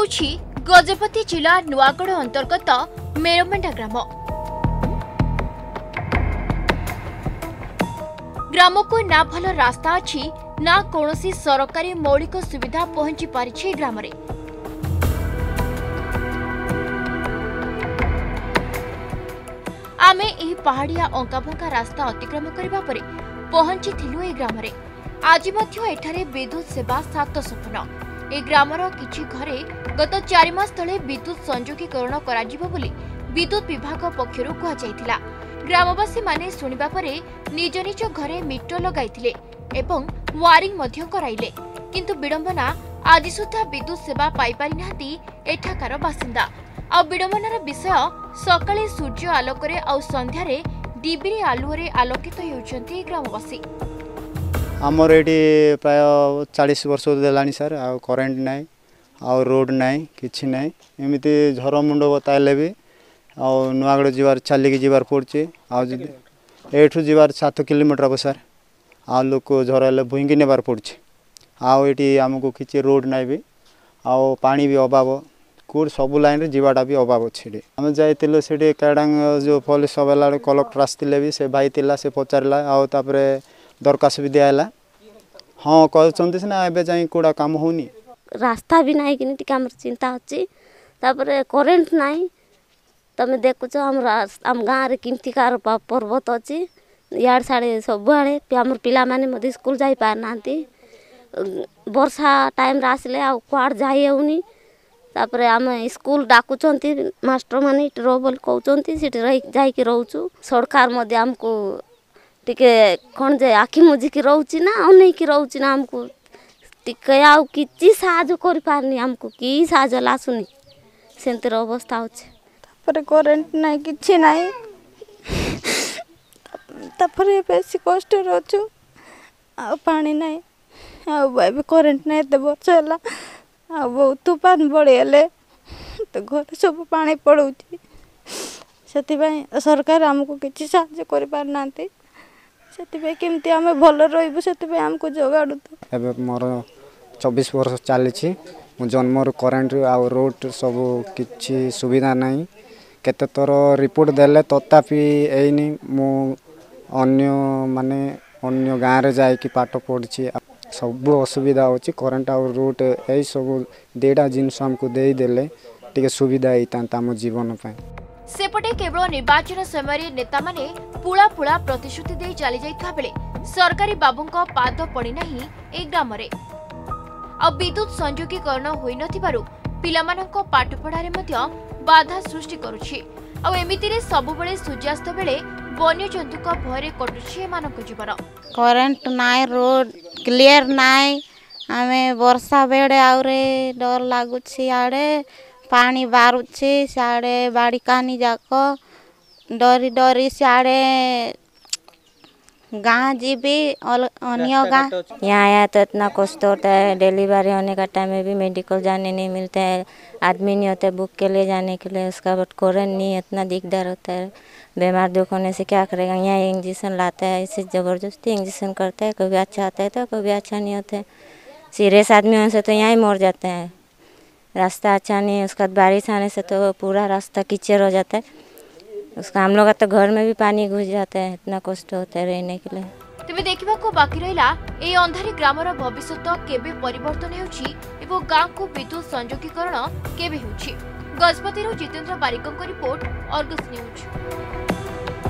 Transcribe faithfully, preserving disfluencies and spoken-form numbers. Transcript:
हेउछि गजपति जिला नुआगढ़ अंतर्गत मेरमेंडा ग्राम। ग्राम को ना भल रास्ता अछि ना कोनोसी सरकारी मौलिक सुविधा पहुंची पारिछि ग्राम रे। आमे एही पहाड़िया अंकाभंका रास्ता अतिक्रम करबा परे पहुंची थिलु ए ग्राम रे। आज मध्य एठारे विद्युत सेवा सात सपन। ए ग्रामर किछि घरे गत चार मास तले विद्युत संयोगीकरण कराजिबो बोली विद्युत विभाग पक्षरु कहा जायतिला। ग्रामवासी माने सुनिबा परे निज निज घरे मीटर लगाइथिले एवं वायरिंग मध्य कराइले, किंतु विडंबना आज सुद्धा विद्युत सेवा पाई पारि नाहंती एठाकार बासिंदा। आ विडंबनार विषय सकाळे सूर्य आलोकरे आ संध्यारे डिबिरी आलुरे आलोकित हेउचंती ग्रामवासी। आमर ये प्राय चालीस वर्ष देलानी सर आ करेन्ट नाई आ रोड नाई किछि नाई एमती झर मुंड बताइले भी आ नुआगढ़ जीवार चलिकी जीवार पड़े आठू जीवार सात किलोमीटर हम सर आ लोक झर हेल्ले भुईंकी नेबार पड़े आठी आमको किसी रोड नाई भी आ पानी भी अभाव कौट सब लाइन जीवाटा भी अभाव अच्छे आम जाइलु से कैडांग जो पुलिस सब कलेक्टर आसते भी से भाई थिला से पचारा आउे दरखास्त भी दिया हाँ कहते सीना एवं जाए कौड़ा कम होनी रास्ता भी ना कि आम चिंता अच्छी करेन्ट ना तुम देखुच आम गाँव में किमती कार पर्वत अच्छी इाड़े साड़े सब आड़े आम पिला माने स्कूल जाई पार ना वर्षा टाइम आसिले आ कुआड़ जाई होनी तापर आम स्कूल डाकुचंती मास्टर माने रो बोल कहउचंती सिटी रही जाई रोचु सरकार मध्य आमको टिके कौन जे आखि मुझिकी रोची ना अनेक रोची ना आमको टिके आउ किछि साहाय्य करि पारनी आमको की साहाय्य लासुनी सेंतर अवस्था होचे तापर करेंट नाही किछि नाही तापर बेसी कष्ट रोचु आ पानी नाही आ बाबे करेंट नाही ते वर्ष होला आ बहुत तूफान बढिले तो घर सब पानी पड़ुची सेति भाई सरकार हमको किछि साहाय्य करि पार नांती सेति केमती आम भल रही से आमको जोगाड़ू तो मोर चौबीस वर्ष चली जन्म करेन्ट आ रोड सब किसी सुविधा नहीं केते थर रिपोर्ट देले तथापि एनी मु अन्य माने अन्य गाँव रे जाई कि पाठ पढ़ी सब असुविधा होची करेन्ट आ रोड यही सब देटा जिनस हमको दे देले टिके सुविधा होता आम जीवन पाई। सेपटे केवल निर्वाचन समय नेता माने पुला पुला प्रतिश्रुति दे चली जाइथा बेले सरकारी बाबूंको पाद पड़ी नाही ए ग्राम रे। आ विद्युत संयोगीकरण होई नथिबारु पिलामानंको पाठ पढ़ारे मध्य बाधा सृष्टि करूछि। आ एमिति रे सब बेले सूर्यास्त बेले वन्य जंतुको भयरे कटुछि एमानंको जीवन। करेंट नाय रोड क्लियर नाय आमे वर्षा बेडे आउरे डर लागुछि आडे पानी बारुछि साड़े बाड़ी कानी जाक डरी डरी साड़े गाँव जीबी अन्य गाँव यहाँ आया तो इतना कष्ट होता है। डिलीवरी होने का टाइम में भी मेडिकल जाने नहीं मिलता है, आदमी नहीं होता बुक के लिए जाने के लिए, उसका बट करेंट नहीं इतना दिकदार होता है। बीमार दुख होने से क्या करेगा, यहाँ इंजेक्शन लाता है इसे ज़बरदस्ती इंजेक्शन करता है, कभी अच्छा आता है तो कभी अच्छा नहीं होता है। सीरियस आदमी होने से तो यहाँ ही मर जाते हैं। रास्ता अच्छा नहीं है, उसका बारिश आने से तो पूरा रास्ता कीचड़ हो जाता है, उसका हम लोग का तो घर में भी पानी घुस जाता है, इतना कष्ट होता है रहने के लिए। तेबे देखिबा को बाकी रहिला ए अंधारी ग्रामर भविष्यत केबे परिवर्तन हेउछि एवं गाँ को विद्युत संयोगीकरण केबे हेउछि। Gajapati Jitendra Barik report, Argus news.